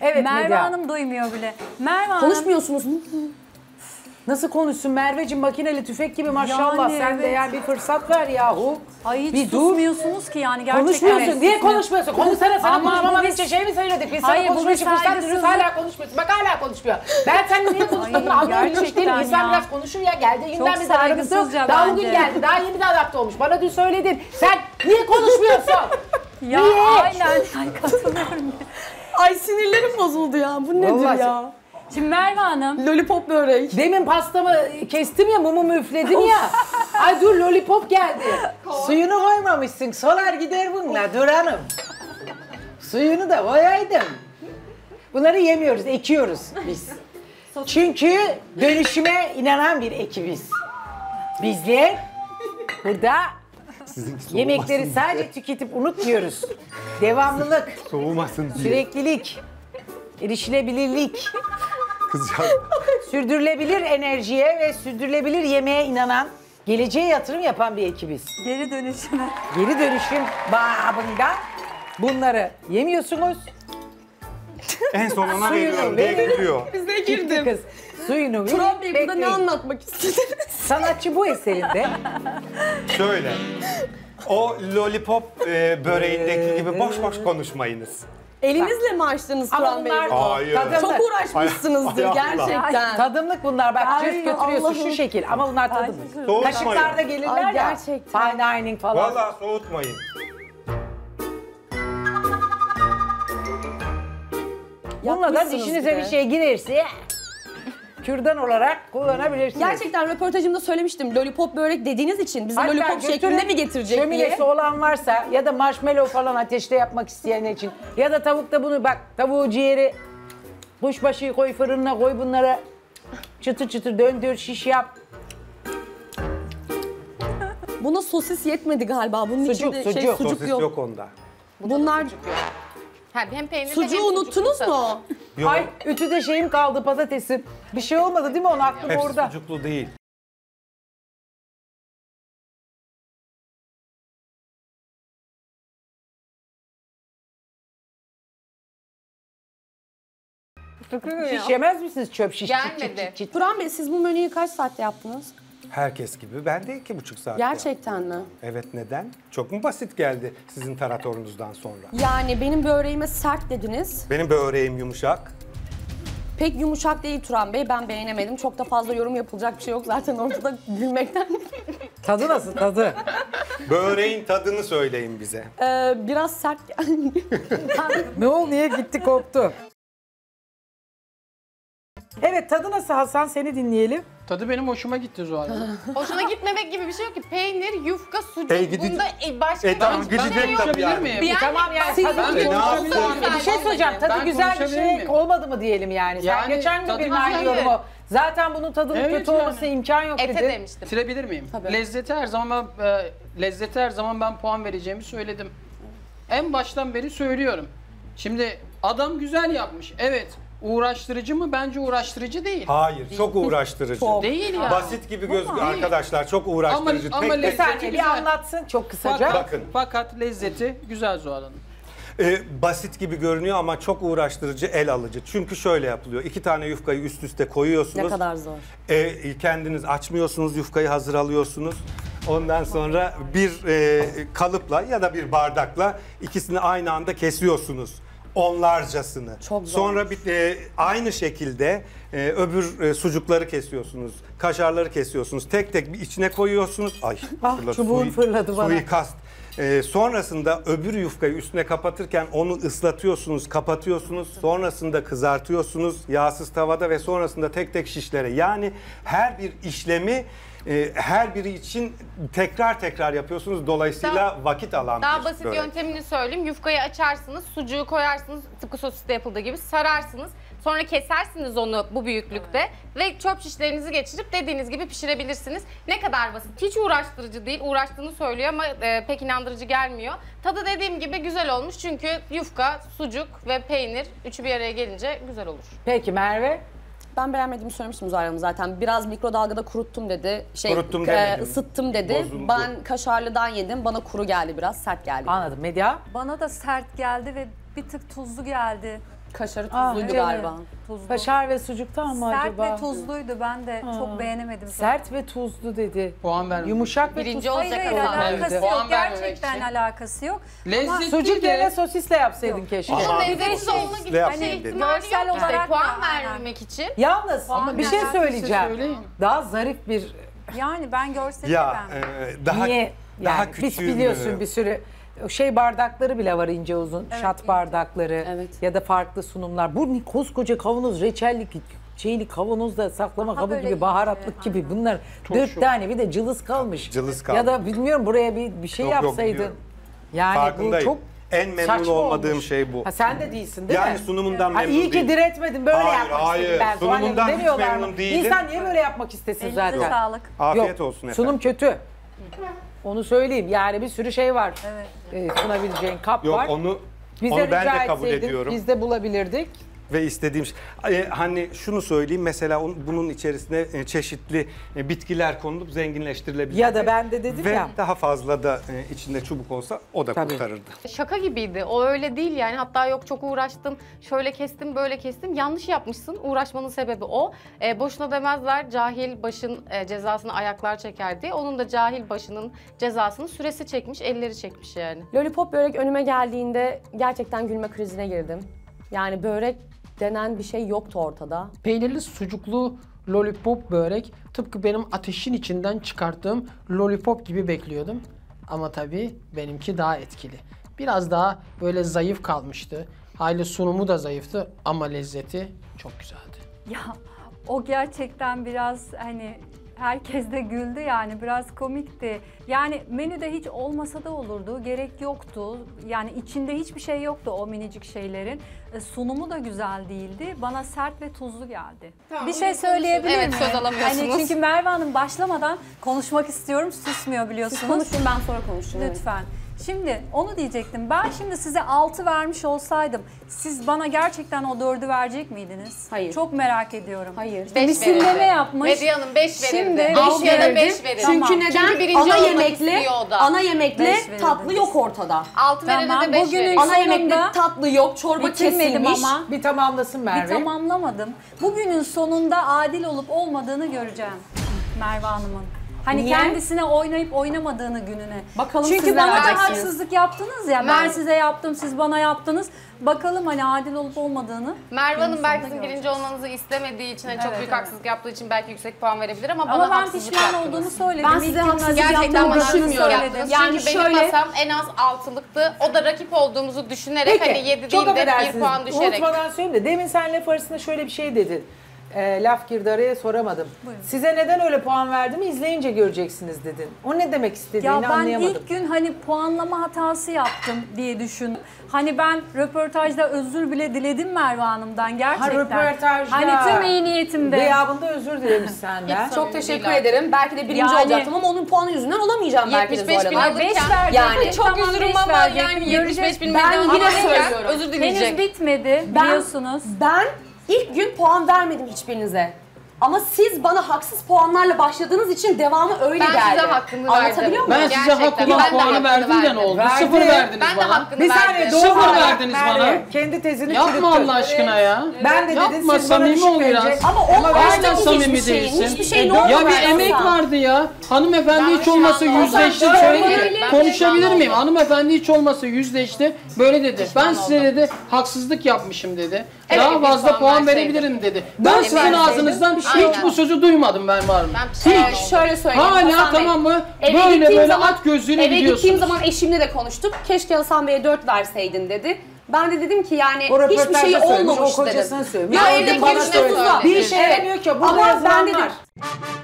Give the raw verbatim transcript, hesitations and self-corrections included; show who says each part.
Speaker 1: Evet
Speaker 2: Merve
Speaker 1: Medya.
Speaker 2: Hanım duymuyor bile. Merve Hanım.
Speaker 3: Konuşmuyorsunuz.
Speaker 1: Nasıl konuşsun Merveciğim, makineli tüfek gibi maşallah.
Speaker 2: Yani
Speaker 1: Sen de
Speaker 2: evet.
Speaker 1: yani bir fırsat ver yahu.
Speaker 2: Ay hiç
Speaker 1: bir dur.
Speaker 2: susmuyorsunuz ki yani gerçekten.
Speaker 1: Konuşmuyorsun.
Speaker 2: Evet,
Speaker 1: Niye
Speaker 2: susmuyor.
Speaker 1: konuşmuyorsun? Konuşsana, sana
Speaker 2: Ama
Speaker 1: konuşmamak
Speaker 2: bu bir-
Speaker 1: için şey mi söyledik? Biz
Speaker 2: Hayır,
Speaker 1: sana
Speaker 2: bu
Speaker 1: konuşmak
Speaker 2: bir
Speaker 1: için fırsat veriyoruz,
Speaker 2: saygısızlık.
Speaker 1: hala konuşmuyorsun. Bak hala konuşmuyor. Ben seninle niye konuşmadığını
Speaker 2: Ay,
Speaker 1: anlayabilmiş
Speaker 2: gerçekten
Speaker 1: değilim. İnsan
Speaker 2: ya.
Speaker 1: biraz konuşur ya, geldiği günden
Speaker 2: Çok
Speaker 1: beri aramızda yok.
Speaker 2: saygısızca
Speaker 1: Daha
Speaker 2: bence.
Speaker 1: bugün geldi, daha yeni de adapte olmuş. Bana dün söyledin. Sen niye konuşmuyorsun?
Speaker 2: Ya
Speaker 1: Niye?
Speaker 2: aynen. Ay katılıyorum.
Speaker 3: Ay sinirlerim bozuldu ya. Bu nedir
Speaker 1: Vallahi
Speaker 3: ya?
Speaker 2: Şimdi Merve Hanım.
Speaker 3: Lollipop börek.
Speaker 1: Demin pastamı kestim ya, mumumu üfledim ya. Ay dur, lollipop geldi. Suyunu koymamışsın, solar gider bununla Dur Hanım. Suyunu da koyaydım. Bunları yemiyoruz, ekiyoruz biz. Çünkü dönüşüme inanan bir ekibiz. Bizler burada yemekleri sadece tüketip unutmuyoruz. Devamlılık,
Speaker 4: Soğumasın diye.
Speaker 1: süreklilik, erişilebilirlik,
Speaker 4: Kızcağız.
Speaker 1: sürdürülebilir enerjiye ve sürdürülebilir yemeğe inanan, geleceğe yatırım yapan bir ekibiz.
Speaker 2: Geri dönüşüme.
Speaker 1: Geri dönüşüm babında bunları yemiyorsunuz.
Speaker 4: En son ona
Speaker 1: Suyunu
Speaker 4: veriyorum diye
Speaker 1: verin.
Speaker 4: gidiyor.
Speaker 3: Bize
Speaker 1: Gitti
Speaker 3: girdim.
Speaker 1: kız. Suyunu verin,
Speaker 3: Turan Bey burada ne
Speaker 1: bekleyin.
Speaker 3: anlatmak istediniz?
Speaker 1: Sanatçı bu eserinde.
Speaker 4: Şöyle. O lollipop e, böreğindeki gibi boş boş konuşmayınız.
Speaker 3: Elinizle mi açtınız
Speaker 1: Ama
Speaker 3: Turan Bey?
Speaker 1: bunlar
Speaker 4: Hayır.
Speaker 1: tadımlık.
Speaker 3: Çok uğraşmışsınızdır
Speaker 4: Ay- ay-
Speaker 3: gerçekten.
Speaker 1: Tadımlık bunlar. Bak
Speaker 3: Ay,
Speaker 1: cırt götürüyorsun
Speaker 3: Allah'ım.
Speaker 1: şu şekil. Ama bunlar tadımlık.
Speaker 4: Soğutmayın.
Speaker 1: Kaşıklarda gelirler
Speaker 3: Ay,
Speaker 1: ya.
Speaker 3: gerçekten.
Speaker 1: Fine dining falan.
Speaker 4: Vallahi soğutmayın.
Speaker 1: Bununla da
Speaker 3: Yapmışsınız
Speaker 1: dişinize
Speaker 3: bir
Speaker 1: bir
Speaker 3: de.
Speaker 1: şey girerse kürdan olarak kullanabilirsiniz.
Speaker 3: Gerçekten röportajımda söylemiştim. Lollipop börek dediğiniz için bize
Speaker 1: Hatta
Speaker 3: lollipop şeklinde
Speaker 1: götürün,
Speaker 3: mi getirecek
Speaker 1: şöminesi
Speaker 3: diye.
Speaker 1: olan varsa ya da marshmallow falan ateşte yapmak isteyenler için ya da tavukta bunu bak, tavuğu, ciğeri, kuşbaşıyı koy fırınına, koy bunlara çıtır çıtır döndür, şiş yap.
Speaker 3: Buna sosis yetmedi galiba. Bunun
Speaker 1: Sucuk,
Speaker 3: içinde şey
Speaker 1: sucuk.
Speaker 3: sucuk
Speaker 4: Sosis
Speaker 3: yok.
Speaker 4: yok onda.
Speaker 3: Bunlar
Speaker 5: Ha, hem peynirli
Speaker 3: sucuğu
Speaker 5: hem
Speaker 3: unuttunuz
Speaker 5: sucuklu.
Speaker 3: mu?
Speaker 4: Yok.
Speaker 1: Ay ütüde şeyim kaldı, patatesim. Bir şey olmadı değil mi, onun aklım
Speaker 4: Hepsi
Speaker 1: orada.
Speaker 4: sucuklu değil.
Speaker 1: Şiş yemez misiniz, çöp şiş?
Speaker 5: Gelmedi.
Speaker 1: Çıt çıt çıt çıt.
Speaker 3: Turan Bey siz bu menüyü kaç saatte yaptınız?
Speaker 4: Herkes gibi. Ben de iki buçuk saat.
Speaker 3: Gerçekten mi?
Speaker 4: Evet, neden? Çok mu basit geldi sizin taratorunuzdan sonra?
Speaker 3: Yani benim böreğime sert dediniz.
Speaker 4: Benim böreğim yumuşak.
Speaker 3: Pek yumuşak değil Turan Bey. Ben beğenemedim. Çok da fazla yorum yapılacak bir şey yok zaten ortada gülmekten.
Speaker 1: Tadı nasıl, tadı?
Speaker 4: Böreğin tadını söyleyin bize.
Speaker 3: Ee, biraz sert geldi.
Speaker 1: Ne oldu, niye gitti, koptu? Evet, tadı nasıl Hasan, seni dinleyelim.
Speaker 6: Tadı benim hoşuma gitti Zuhal Hanım.
Speaker 5: Hoşuna gitmemek gibi bir şey yok ki. Peynir, yufka, sucuk.
Speaker 4: E, gidecek-
Speaker 5: Bunda e, başka
Speaker 4: E tamam,
Speaker 5: hiçbir şey
Speaker 4: gidecek
Speaker 5: yok.
Speaker 4: tabii
Speaker 6: Konuşabilir
Speaker 4: yani.
Speaker 6: miyim?
Speaker 5: Yani
Speaker 1: Tamam yani
Speaker 5: siz-
Speaker 1: tadı
Speaker 6: Ben
Speaker 4: E, ne
Speaker 6: konuşabilir
Speaker 4: yaptın?
Speaker 6: miyim?
Speaker 1: Bir şey söyleyeceğim, tadı
Speaker 6: Ben
Speaker 1: güzel bir
Speaker 6: konuşabilir
Speaker 1: şey
Speaker 6: miyim?
Speaker 1: olmadı mı diyelim yani. Sen
Speaker 6: Yani
Speaker 1: geçen gün
Speaker 6: tadı
Speaker 1: bir
Speaker 6: güzel.
Speaker 1: yorumu. Zaten bunun tadının
Speaker 6: Evet
Speaker 1: kötü
Speaker 6: yani.
Speaker 1: olması imkan yok
Speaker 5: Ete
Speaker 1: dedi.
Speaker 5: demiştim.
Speaker 6: Bitirebilir miyim?
Speaker 3: Tabii.
Speaker 6: Lezzeti her zaman ben, e, lezzeti her zaman ben puan vereceğimi söyledim. En baştan beri söylüyorum. Şimdi adam güzel yapmış. Evet. Uğraştırıcı mı? Bence uğraştırıcı değil.
Speaker 4: Hayır, çok uğraştırıcı.
Speaker 3: Çok.
Speaker 6: Değil ya.
Speaker 4: Basit gibi gözüküyor arkadaşlar, çok uğraştırıcı.
Speaker 6: Ama-
Speaker 4: tek
Speaker 6: ama
Speaker 4: tek.
Speaker 1: Bir saniye
Speaker 6: Lezzeti
Speaker 1: bir
Speaker 6: güzel.
Speaker 1: anlatsın çok kısaca.
Speaker 6: Fakat,
Speaker 4: Bakın.
Speaker 6: fakat lezzeti güzel Zuhal Hanım.
Speaker 4: Ee, basit gibi görünüyor ama çok uğraştırıcı, el alıcı. Çünkü şöyle yapılıyor. İki tane yufkayı üst üste koyuyorsunuz.
Speaker 3: Ne kadar zor.
Speaker 4: Ee, kendiniz açmıyorsunuz, yufkayı hazır alıyorsunuz. Ondan sonra bir e, kalıpla ya da bir bardakla ikisini aynı anda kesiyorsunuz. Onlarcasını.
Speaker 3: Çok zor.
Speaker 4: Sonra bir e, aynı şekilde e, öbür e, sucukları kesiyorsunuz. Kaşarları kesiyorsunuz. Tek tek bir içine koyuyorsunuz. Ay,
Speaker 1: Ah,
Speaker 4: fırladı,
Speaker 1: çubuğun
Speaker 4: sui-
Speaker 1: fırladı bana.
Speaker 4: Suikast. Ee, sonrasında öbür yufkayı üstüne kapatırken onu ıslatıyorsunuz, kapatıyorsunuz. Sonrasında kızartıyorsunuz yağsız tavada ve sonrasında tek tek şişlere. Yani her bir işlemi e, her biri için tekrar tekrar yapıyorsunuz. Dolayısıyla
Speaker 5: Daha-
Speaker 4: vakit alan
Speaker 5: Daha
Speaker 4: bir
Speaker 5: basit
Speaker 4: börek.
Speaker 5: yöntemini söyleyeyim. Yufkayı açarsınız, sucuğu koyarsınız, tıpkı sosiste yapıldığı gibi sararsınız. Sonra kesersiniz onu bu büyüklükte ve çöp şişlerinizi geçirip dediğiniz gibi pişirebilirsiniz. Ne kadar basit. Hiç uğraştırıcı değil. Uğraştığını söylüyor ama e, pek inandırıcı gelmiyor. Tadı dediğim gibi güzel olmuş çünkü yufka, sucuk ve peynir üçü bir araya gelince güzel olur.
Speaker 1: Peki Merve?
Speaker 3: Ben beğenmediğimi söylemiştim Zuhal Hanım zaten. Biraz mikrodalgada kuruttum dedi. Şey,
Speaker 4: Kuruttum
Speaker 3: e,
Speaker 4: demedim.
Speaker 3: ısıttım dedi.
Speaker 4: Bozuldu.
Speaker 3: Ben kaşarlıdan yedim. Bana kuru geldi biraz. Sert geldi.
Speaker 1: Anladım. Medya?
Speaker 2: Bana da sert geldi ve bir tık tuzlu geldi.
Speaker 3: Kaşarı
Speaker 2: Ah,
Speaker 3: tuzluydu
Speaker 2: evet.
Speaker 3: galiba.
Speaker 2: Tuzlu.
Speaker 1: Kaşar ve sucuktan mı
Speaker 2: Sert
Speaker 1: acaba?
Speaker 2: ve tuzluydu. Ben de çok beğenemedim.
Speaker 1: Sert ve tuzlu dedi.
Speaker 6: Puan vermem.
Speaker 1: Yumuşak ve
Speaker 5: Birinci
Speaker 1: tuzlu.
Speaker 2: Hayır
Speaker 5: olacak
Speaker 2: hayır
Speaker 5: ama.
Speaker 2: alakası
Speaker 6: Evet.
Speaker 2: yok.
Speaker 6: Puan vermemek
Speaker 2: Gerçekten
Speaker 6: için.
Speaker 2: alakası yok.
Speaker 6: Lezzetli
Speaker 1: Sucuk
Speaker 6: de.
Speaker 1: yerine sosisle yapsaydın keşke.
Speaker 4: Ama
Speaker 5: Lezzetli olma gibi bir
Speaker 4: yapmayın
Speaker 5: şey
Speaker 4: dedim.
Speaker 5: ihtimali
Speaker 2: Görsel
Speaker 5: yok işte.
Speaker 2: olarak
Speaker 5: Puan
Speaker 2: da, aynen.
Speaker 5: vermemek için.
Speaker 1: Yalnız
Speaker 2: Ama
Speaker 1: bir şey
Speaker 2: nedense
Speaker 1: söyleyeceğim.
Speaker 6: söyleyin.
Speaker 1: Daha zarif bir
Speaker 2: Yani ben görseli
Speaker 4: Ya
Speaker 2: beğenmedim.
Speaker 4: e, daha
Speaker 1: niye
Speaker 4: daha
Speaker 1: yani biz
Speaker 4: küçüğüm,
Speaker 1: biliyorsun
Speaker 4: e,
Speaker 1: bir sürü şey bardakları bile var ince uzun. Şat bardakları
Speaker 3: Evet.
Speaker 1: ya da farklı sunumlar. Bu ni- koskoca kavanoz reçellik şeyli kavanozda saklama
Speaker 2: Daha
Speaker 1: kabı
Speaker 2: böyle
Speaker 1: gibi baharatlık
Speaker 2: ince,
Speaker 1: gibi
Speaker 2: aynen.
Speaker 1: bunlar dört tane bir de cılız kalmış.
Speaker 4: Cılız
Speaker 1: Ya da
Speaker 4: kalmış.
Speaker 1: bilmiyorum buraya bir bir şey
Speaker 4: Yok, yok,
Speaker 1: yapsaydın.
Speaker 4: biliyorum.
Speaker 1: Yani bu
Speaker 4: Farkındayım.
Speaker 1: çok
Speaker 4: En memnun
Speaker 1: saçma
Speaker 4: olmadığım
Speaker 1: olmuş.
Speaker 4: şey bu.
Speaker 1: Ha sen de değilsin değil mi?
Speaker 4: Yani sunumundan
Speaker 1: Ha,
Speaker 4: memnun
Speaker 1: iyi ki
Speaker 4: değilim.
Speaker 1: diretmedin böyle
Speaker 4: Hayır,
Speaker 1: yapmak
Speaker 4: hayır.
Speaker 1: istedim ben. Zuhal Hanım
Speaker 4: Sunumundan hiç
Speaker 1: demiyorlar mı?
Speaker 4: memnun değilim.
Speaker 1: İnsan niye böyle yapmak istesin
Speaker 2: Elinize
Speaker 1: zaten?
Speaker 2: sağlık.
Speaker 4: Afiyet
Speaker 1: Yok,
Speaker 4: olsun efendim.
Speaker 1: sunum kötü. Onu söyleyeyim. Yani bir sürü şey var.
Speaker 2: Evet.
Speaker 1: Ee, sunabileceğin kap
Speaker 4: Yok
Speaker 1: var.
Speaker 4: onu
Speaker 1: Bize
Speaker 4: onu ben
Speaker 1: rica
Speaker 4: de kabul
Speaker 1: etseydin,
Speaker 4: ediyorum.
Speaker 1: Biz de bulabilirdik.
Speaker 4: Ve istediğim şey. E, hani şunu söyleyeyim mesela on- bunun içerisine e, çeşitli e, bitkiler konulup zenginleştirilebilir.
Speaker 1: Ya da ben de dedim
Speaker 4: Ve
Speaker 1: ya.
Speaker 4: daha fazla da e, içinde çubuk olsa o da
Speaker 1: Tabii.
Speaker 4: kurtarırdı.
Speaker 5: Şaka gibiydi. O öyle değil yani. Hatta yok çok uğraştım. Şöyle kestim, böyle kestim. Yanlış yapmışsın. Uğraşmanın sebebi o. E, boşuna demezler cahil başın e, cezasını ayaklar çeker diye. Onun da cahil başının cezasını süresi çekmiş, elleri çekmiş yani.
Speaker 3: Lollipop börek önüme geldiğinde gerçekten gülme krizine girdim. Yani börek denen bir şey yoktu ortada.
Speaker 6: Peynirli sucuklu lollipop börek tıpkı benim ateşin içinden çıkarttığım lollipop gibi bekliyordum. Ama tabii benimki daha etkili. Biraz daha böyle zayıf kalmıştı. Aile sunumu da zayıftı ama lezzeti çok güzeldi.
Speaker 2: Ya o gerçekten biraz hani herkes de güldü yani biraz komikti. Yani menüde hiç olmasa da olurdu. Gerek yoktu. Yani içinde hiçbir şey yoktu o minicik şeylerin. E, sunumu da güzel değildi. Bana sert ve tuzlu geldi. bir şey söyleyebilir
Speaker 5: Evet,
Speaker 2: miyim?
Speaker 5: söz alamıyorsunuz.
Speaker 2: Hani çünkü Merve Hanım başlamadan konuşmak istiyorum. Susmuyor
Speaker 3: Siz
Speaker 2: biliyorsunuz.
Speaker 3: konuşun, ben sonra konuşacağım. evet.
Speaker 2: Lütfen. Şimdi onu diyecektim. Ben şimdi size altı vermiş olsaydım siz bana gerçekten o dördü verecek miydiniz?
Speaker 3: Hayır.
Speaker 2: Çok merak ediyorum.
Speaker 3: Hayır.
Speaker 2: İşte misilleme yapmış.
Speaker 5: Medya Hanım beş verirdi.
Speaker 2: Şimdi
Speaker 5: beş
Speaker 2: beş
Speaker 5: ya da
Speaker 2: verirdim.
Speaker 5: beş verirdi.
Speaker 3: Çünkü
Speaker 2: Tamam.
Speaker 3: neden?
Speaker 5: Çünkü birinci
Speaker 3: ana
Speaker 5: olmak
Speaker 3: yemekle,
Speaker 5: istiyor o da.
Speaker 3: ana yemekle
Speaker 2: Beş verirdim.
Speaker 3: tatlı yok ortada.
Speaker 5: Altı verirdi
Speaker 2: Tamam,
Speaker 5: de beş
Speaker 2: bugünün
Speaker 5: verirdi.
Speaker 3: Ana yemekte
Speaker 2: sonunda
Speaker 3: tatlı yok, çorba
Speaker 2: bitirmedim
Speaker 3: kesilmiş.
Speaker 2: ama.
Speaker 1: Bir tamamlasın
Speaker 2: Bir
Speaker 1: Merve.
Speaker 2: tamamlamadım. Bugünün sonunda adil olup olmadığını göreceğim Merve Hanım'ın. Hani
Speaker 3: Niye?
Speaker 2: kendisine oynayıp oynamadığını gününe.
Speaker 3: Bakalım
Speaker 2: Çünkü
Speaker 3: siz
Speaker 2: bana
Speaker 3: neler
Speaker 2: da
Speaker 3: diyeceksiniz?
Speaker 2: haksızlık yaptınız ya. Ben
Speaker 5: Mer-
Speaker 2: size yaptım, siz bana yaptınız. Bakalım hani adil olup olmadığını.
Speaker 5: Merve Hanım
Speaker 2: günün
Speaker 5: belki
Speaker 2: sonunda
Speaker 5: sizin birinci
Speaker 2: göreceğiz.
Speaker 5: olmanızı istemediği için, hani çok
Speaker 2: Evet,
Speaker 5: büyük
Speaker 2: evet.
Speaker 5: haksızlık yaptığı için belki yüksek puan verebilir ama, bana
Speaker 2: Ama ben
Speaker 5: haksızlık
Speaker 2: pişman
Speaker 5: yaptınız.
Speaker 2: olduğunu söyledim.
Speaker 3: Ben size
Speaker 2: İlk gün
Speaker 3: haksızlık
Speaker 2: gerçekten
Speaker 5: Gerçekten
Speaker 3: yaptığımı
Speaker 5: bana
Speaker 3: düşünmüyorum.
Speaker 5: haksızlık yaptınız.
Speaker 3: Yani
Speaker 5: Çünkü
Speaker 3: şöyle-
Speaker 5: benim masam en az altılıktı. O da rakip olduğumuzu düşünerek
Speaker 1: Peki,
Speaker 5: hani yedi
Speaker 1: çok
Speaker 5: değil de bir
Speaker 1: affedersiniz.
Speaker 5: puan düşerek.
Speaker 1: Unutmadan söyleyeyim de demin sen laf arasında şöyle bir şey dedin. E, laf girdi araya soramadım. Size neden öyle puan verdim izleyince göreceksiniz dedin. O ne demek istediğini
Speaker 2: Ya ben
Speaker 1: anlayamadım.
Speaker 2: ilk gün hani puanlama hatası yaptım diye düşün. Hani ben röportajda özür bile diledim Merve Hanım'dan gerçekten.
Speaker 1: Ha, röportajda.
Speaker 2: Hani tüm iyi niyetimde.
Speaker 1: Gıyabında özür dilemiş senden.
Speaker 5: Hiç
Speaker 3: Çok teşekkür
Speaker 5: Değil
Speaker 3: ederim. Belki de birinci
Speaker 2: Yani-
Speaker 3: olacaktım ama onun puanı yüzünden olamayacağım belki de
Speaker 5: yetmiş beş bin
Speaker 3: Zuhal Hanım.
Speaker 5: alırken-
Speaker 2: beş verdim.
Speaker 3: Yani
Speaker 5: Çok
Speaker 2: Tamam,
Speaker 5: üzülürüm
Speaker 2: beş
Speaker 5: ama
Speaker 2: verecektim.
Speaker 5: yani yetmiş beş bin
Speaker 3: Ben
Speaker 5: milyon
Speaker 3: yine
Speaker 5: alırken
Speaker 3: söylüyorum.
Speaker 5: özür dileyecek.
Speaker 2: Henüz bitmedi
Speaker 3: Ben-
Speaker 2: biliyorsunuz.
Speaker 3: Ben ilk gün puan vermedim hiçbirinize. Ama siz bana haksız puanlarla başladığınız için devamı öyle
Speaker 5: Ben
Speaker 3: geldi.
Speaker 5: size hakkını
Speaker 3: Anlatabiliyor
Speaker 5: verdim.
Speaker 3: muyum?
Speaker 6: Ben size
Speaker 5: Gerçekten,
Speaker 6: hakkı
Speaker 5: ben de
Speaker 6: puanı
Speaker 5: hakkını
Speaker 6: verdim de
Speaker 5: verdim.
Speaker 6: ne oldu?
Speaker 1: Verdi.
Speaker 6: Sıfır verdiniz
Speaker 5: Ben de
Speaker 6: bana.
Speaker 5: hakkını
Speaker 1: Bir
Speaker 5: verdim.
Speaker 1: saniye doğru
Speaker 6: Sıfır
Speaker 1: olarak
Speaker 6: verdiniz
Speaker 1: Merve
Speaker 6: bana.
Speaker 1: kendi tezini
Speaker 6: Yapma
Speaker 1: çürüttün.
Speaker 6: Allah aşkına ya.
Speaker 1: Ben de
Speaker 6: Yapma,
Speaker 1: dedim siz bana
Speaker 6: samimi
Speaker 1: düşük
Speaker 6: ol biraz.
Speaker 1: verecek.
Speaker 3: Ama
Speaker 1: Ama
Speaker 3: olmadı
Speaker 6: Aynen
Speaker 3: hiçbir
Speaker 6: samimi
Speaker 3: şeyin.
Speaker 6: değilsin.
Speaker 3: Hiçbir şeyin
Speaker 1: E,
Speaker 3: olmadı.
Speaker 6: Ya bir
Speaker 1: Olmaz.
Speaker 6: emek vardı ya. Hanımefendi hiç olmasa yüzleşti.
Speaker 5: oldum.
Speaker 6: Şöyle
Speaker 5: Ben
Speaker 6: dedi.
Speaker 5: pişman
Speaker 6: Konuşabilir miyim?
Speaker 5: oldum.
Speaker 6: Hanımefendi hiç olmasa yüzleşti. Böyle dedi. Ben size
Speaker 5: oldum.
Speaker 6: dedi haksızlık yapmışım dedi.
Speaker 5: Evet,
Speaker 6: Daha
Speaker 5: bir
Speaker 6: fazla
Speaker 5: puan
Speaker 6: puan
Speaker 5: verseydim.
Speaker 6: verebilirim dedi. Ben sizin
Speaker 5: verseydim.
Speaker 6: ağzınızdan hiç
Speaker 5: Aynen.
Speaker 6: bu sözü duymadım ben var mı?
Speaker 5: Ben pişman
Speaker 3: Ee,
Speaker 5: oldum.
Speaker 3: şöyle söyleyeyim.
Speaker 6: Hala
Speaker 3: Hasan Bey.
Speaker 6: tamam mı?
Speaker 3: Eve
Speaker 6: Böyle
Speaker 3: gittiğim
Speaker 6: böyle
Speaker 3: zaman-
Speaker 6: at gözlüğüyle
Speaker 3: Eve
Speaker 6: gidiyorsunuz.
Speaker 3: gittiğim zaman eşimle de konuştuk. Keşke Hasan Bey'e dört verseydin dedi. Ben de dedim ki yani
Speaker 1: O
Speaker 3: hiçbir
Speaker 1: röportajda
Speaker 3: şey
Speaker 1: söylemiş,
Speaker 3: olmamış
Speaker 1: o
Speaker 3: dedim.
Speaker 1: kocasına söylemiş.
Speaker 3: Ya
Speaker 1: Ya
Speaker 3: evde
Speaker 1: bana
Speaker 3: görüşte
Speaker 1: söyle.
Speaker 3: tuzla.
Speaker 1: Bir işe yaramıyor ki. Burada
Speaker 3: Ama ben
Speaker 1: yazılanlar.
Speaker 3: dedim